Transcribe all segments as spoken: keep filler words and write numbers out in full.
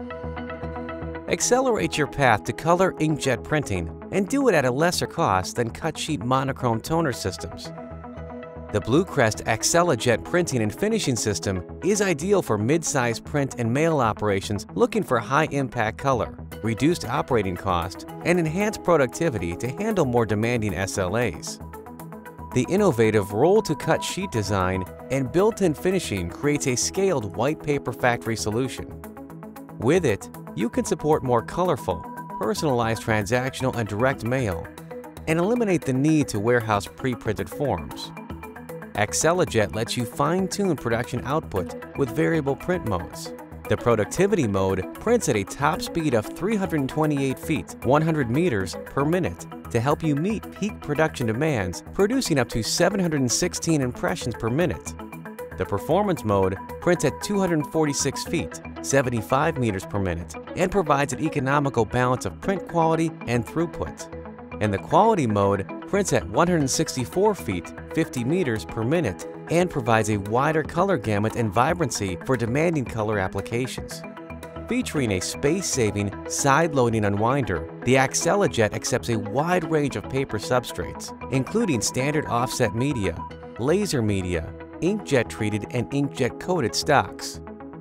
Accelerate your path to color inkjet printing and do it at a lesser cost than cut sheet monochrome toner systems. The BlueCrest AcceleJet printing and finishing system is ideal for mid-size print and mail operations looking for high-impact color, reduced operating cost, and enhanced productivity to handle more demanding S L As. The innovative roll-to-cut sheet design and built-in finishing creates a scaled white paper factory solution. With it, you can support more colorful, personalized transactional and direct mail, and eliminate the need to warehouse pre-printed forms. AcceleJet lets you fine-tune production output with variable print modes. The productivity mode prints at a top speed of three hundred twenty-eight feet, one hundred meters per minute to help you meet peak production demands, producing up to seven hundred sixteen impressions per minute. The performance mode prints at two hundred forty-six feet, seventy-five meters per minute, and provides an economical balance of print quality and throughput. And the quality mode prints at one hundred sixty-four feet, fifty meters per minute, and provides a wider color gamut and vibrancy for demanding color applications. Featuring a space-saving, side-loading unwinder, the AcceleJet accepts a wide range of paper substrates, including standard offset media, laser media, inkjet-treated and inkjet-coated stocks.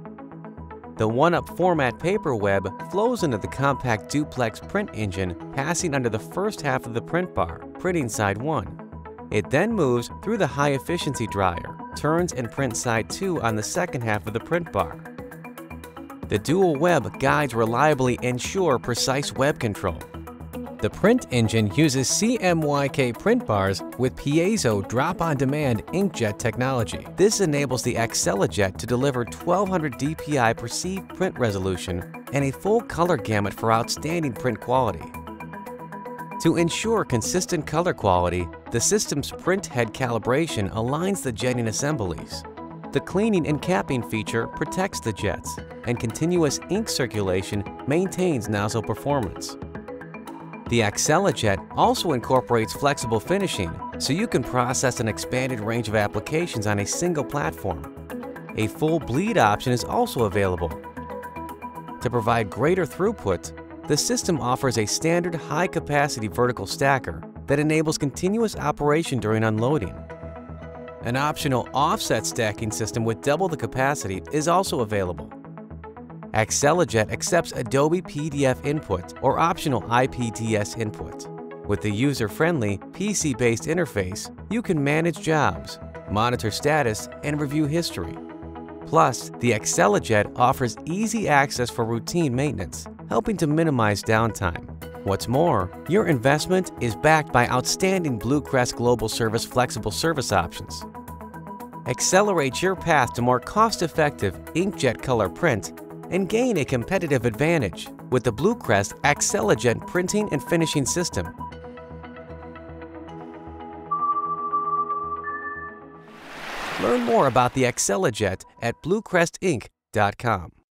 The one-up format paper web flows into the compact duplex print engine, passing under the first half of the print bar, printing side one. It then moves through the high-efficiency dryer, turns and prints side two on the second half of the print bar. The dual web guides reliably ensure precise web control. The print engine uses C M Y K print bars with Piezo drop-on-demand inkjet technology. This enables the AcceleJet to deliver twelve hundred D P I perceived print resolution and a full color gamut for outstanding print quality. To ensure consistent color quality, the system's print head calibration aligns the jetting assemblies. The cleaning and capping feature protects the jets, and continuous ink circulation maintains nozzle performance. The AcceleJet also incorporates flexible finishing, so you can process an expanded range of applications on a single platform. A full bleed option is also available. To provide greater throughput, the system offers a standard high-capacity vertical stacker that enables continuous operation during unloading. An optional offset stacking system with double the capacity is also available. AcceleJet accepts Adobe P D F input or optional I P T S input. With the user-friendly, P C-based interface, you can manage jobs, monitor status, and review history. Plus, the AcceleJet offers easy access for routine maintenance, helping to minimize downtime. What's more, your investment is backed by outstanding BlueCrest Global Service flexible service options. Accelerate your path to more cost-effective inkjet color print and gain a competitive advantage with the BlueCrest AcceleJet printing and finishing system. Learn more about the AcceleJet at blue crest ink dot com.